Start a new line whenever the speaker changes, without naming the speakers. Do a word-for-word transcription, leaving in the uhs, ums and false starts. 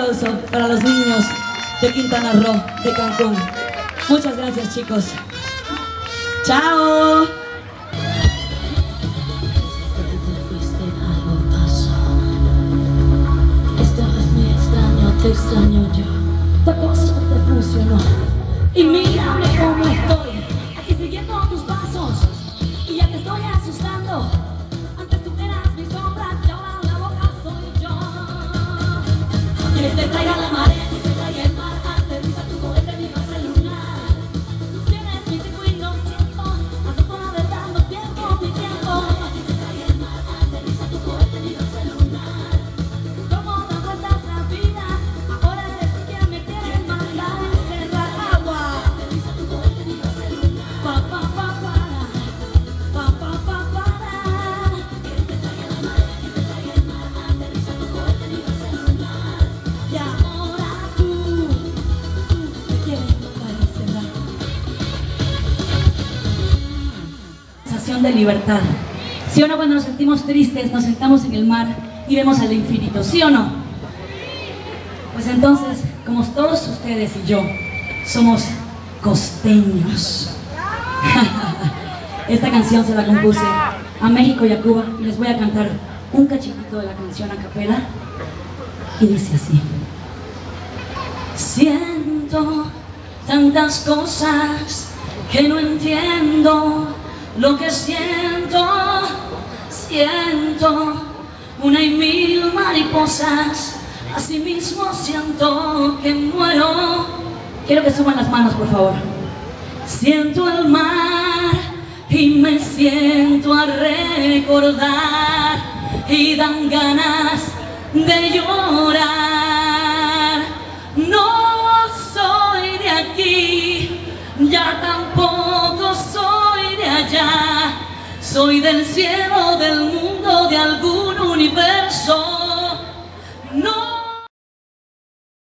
aplauso para los niños de Quintana Roo, de Cancún. Muchas gracias, chicos. ¡Chao!
Te extraño yo, tu acoso te funcionó. Y mírame cómo estoy, aquí siguiendo tus pasos. Y ya te estoy asustando. Antes tú eras mi sombra y ahora la boca soy yo. Que te traiga la marea, que te traiga el mar. Aterriza tu cohete, mi base lunar. Tú tienes mi tipo y no siento. Acepto la verdad, no pierdo mi tiempo. Que te traiga el mar, aterriza tu cohete, mi base lunar. Como dan vueltas la vida. Ahora eres tú quien me quiere mandar a encerrar agua. Aterriza tu cohete, mi base lunar. Pa, pa, pa, para. Pa, pa, pa, para. Que te traiga la marea, que te traiga el mar. Aterriza tu cohete, mi base lunar. Y ahora tú, tú me quieres mandar a encerrar.
Sensación de libertad. ¿Sí o no? Cuando nos sentimos tristes, nos sentamos en el mar y vemos al infinito, ¿sí o no? Pues entonces, como todos ustedes y yo somos costeños, esta canción se la compuse a México y a Cuba y les voy a cantar un cachitito de la canción a capela y dice así. Siento tantas cosas que no entiendo lo que siento, siento una y mil mariposas. Asimismo siento que muero. Quiero que suban las manos, por favor. Siento el mar y me siento a recordar y dan ganas de llorar. No soy de aquí, ya tampoco soy de allá. Soy del cielo, del mundo, de algún universo